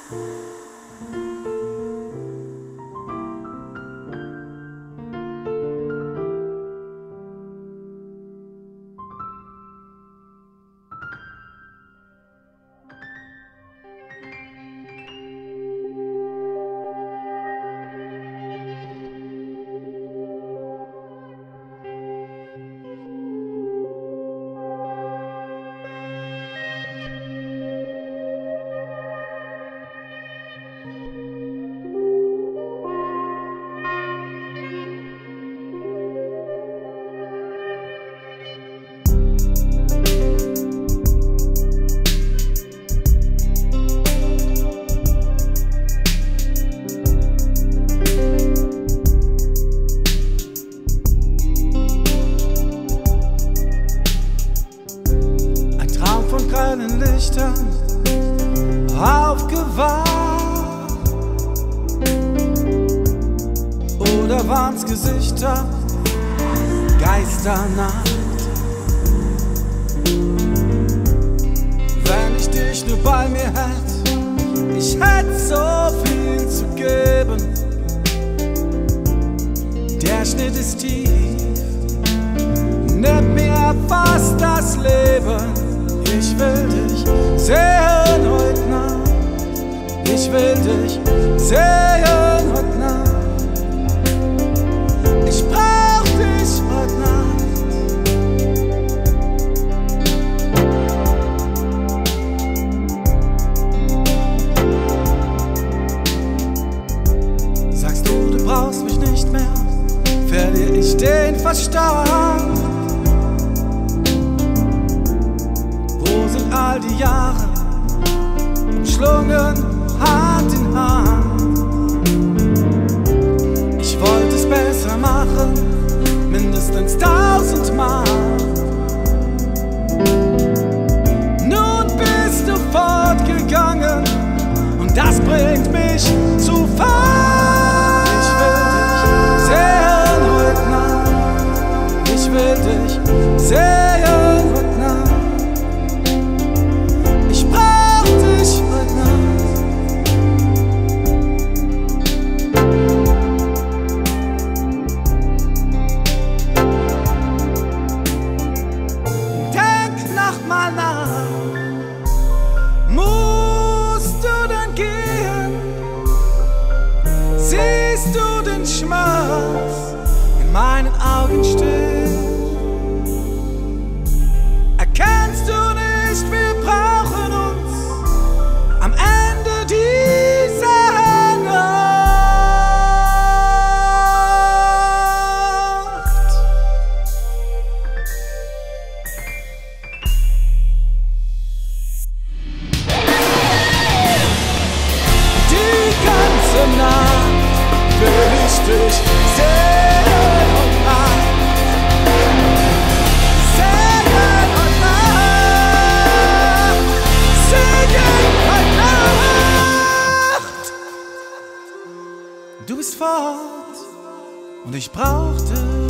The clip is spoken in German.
Aufgewacht, oder waren's Gesichter, Geisternacht? Wenn ich dich nur bei mir hätt, ich hätt so viel zu geben. Der Schnitt ist tief, nimm mir fast das Leben. Ich will dich sehen heute Nacht. Ich will dich sehen heute Nacht. Ich brauch dich heute Nacht. Sagst du, du brauchst mich nicht mehr, verliere ich den Verstand. All die Jahre umschlungen, Hand in Hand. Ich wollte es besser machen, mindestens 1000-mal. Nun bist du fortgegangen und das bringt mich zu Fall. Ich will dich sehen heute Nacht. Ich will dich sehen heute Nacht. Schmerz in meinen Augen still. Erkennst du nicht, wir brauchen uns am Ende dieser Nacht. Die ganze Nacht will ich dich sehen und Nacht. Sehen und Nacht. Singen und Nacht. Du bist fort und ich brauch dich.